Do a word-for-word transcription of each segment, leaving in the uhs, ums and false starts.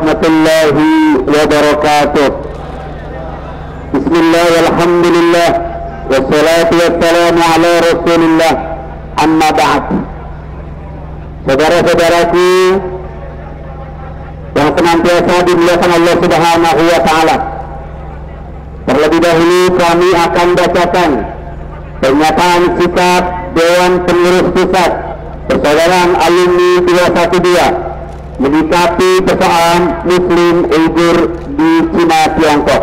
warahmatullahi wabarakatuh. Bismillah walhamdulillah wassalatu wassalamu ala rasulillah, amma ba'd. Saudara-saudaraku yang senantiasa dimuliakan Allah Subhanahu wa Ta'ala, terlebih dahulu kami akan bacakan pernyataan sikap Dewan Pengurus Pusat Persaudaraan Alumni dua satu dua menyikapi persoalan Muslim Uighur di Cina Tiongkok,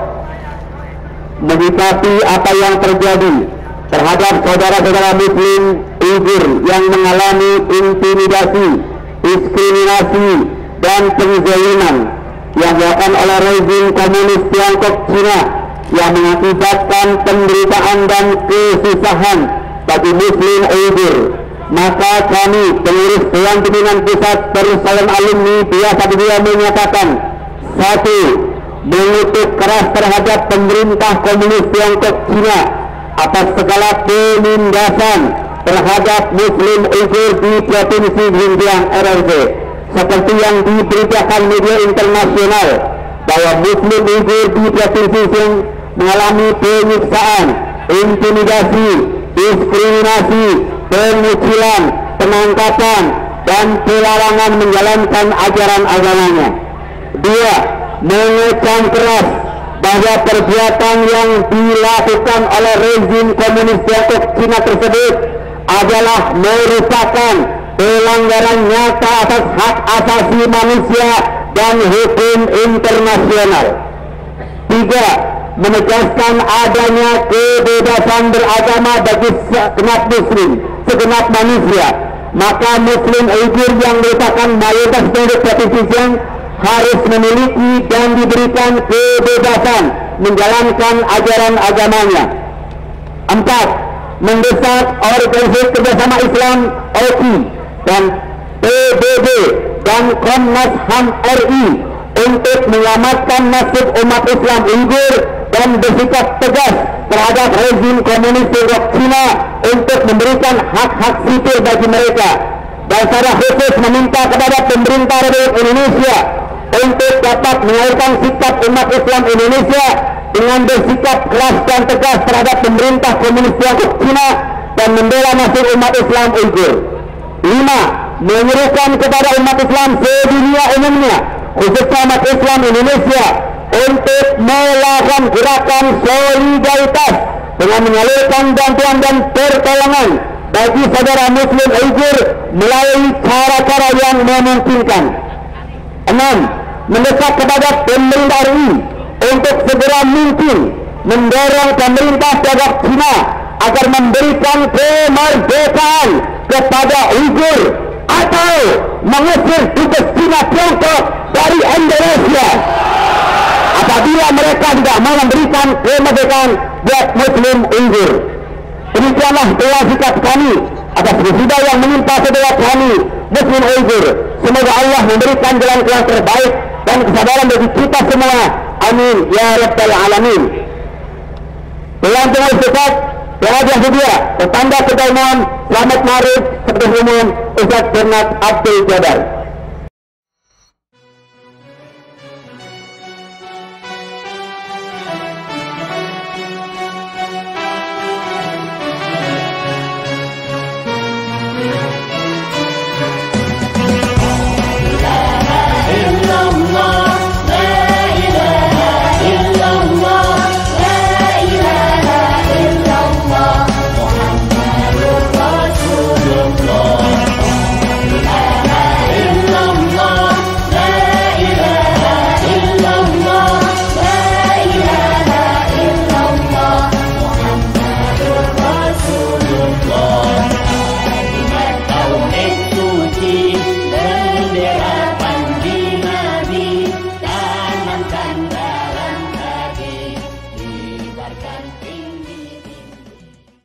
menyikapi apa yang terjadi terhadap saudara-saudara Muslim Uighur yang mengalami intimidasi, diskriminasi, dan penzaliman yang dilakukan oleh rezim komunis Tiongkok Cina yang mengakibatkan penderitaan dan kesusahan bagi Muslim Uighur. Maka kami pengurus Dewan Pimpinan Pusat Persaudaraan Alumni dua satu dua menyatakan: satu, mengutuk keras terhadap pemerintah komunis Tiongkok Cina atas segala penindasan terhadap Muslim Uighur di Provinsi Xinjiang R R C, seperti yang diberitakan media internasional bahwa Muslim Uighur di Provinsi Xinjiang mengalami penyiksaan, intimidasi, diskriminasi, pengucilan, penangkapan, dan pelarangan menjalankan ajaran agamanya. Dua, mengecam keras bahwa perbuatan yang dilakukan oleh rezim komunis Tiongkok Cina tersebut adalah merupakan pelanggaran nyata atas hak asasi manusia dan hukum internasional. Tiga, menegaskan adanya kebebasan beragama bagi segenap muslim, segenap manusia. Maka Muslim Uighur yang merupakan mayoritas penduduk Provinsi Xinjiang harus memiliki dan diberikan kebebasan menjalankan ajaran agamanya. Empat, mendesak Organisasi Kerjasama Islam O K I dan P B B dan Komnas H A M R I untuk menyelamatkan nasib umat Islam Uighur dan bersikap tegas terhadap rezim komunis Tiongkok Cina untuk memberikan hak-hak sipil bagi mereka, dan secara khusus meminta kepada pemerintah Republik Indonesia untuk dapat mengalirkan sikap umat Islam Indonesia dengan bersikap keras dan tegas terhadap pemerintah komunis Tiongkok Cina dan membela nasib umat Islam Uighur. Lima, menyerukan kepada umat Islam sedunia umumnya, khususnya umat Islam Indonesia, untuk melakukan gerakan solidaritas dengan menyalurkan bantuan dan pertolongan bagi saudara Muslim Uighur melalui cara-cara yang memungkinkan. Enam, mendesak kepada pemerintah R I untuk segera mungkin mendorong pemerintah Tiongkok Cina agar memberikan kemerdekaan kepada Uighur atau mengusir dubes Cina Tiongkok dari Indonesia apabila mereka tidak mau memberikan kemerdekaan buat Muslim Uighur. Demikianlah doa sikap kami atas musibah yang menimpa saudara kami Muslim Uighur. Semoga Allah memberikan jalan keluar terbaik dan kesabaran bagi kita semua. Amin ya rabbal alamin. Dewan Pengurus Pusat Pelajar Sedia bertanda ketua umum Selamat Ma'arif Sekretaris Umum Ustaz Bernard Abdul Jabbar. Biarkan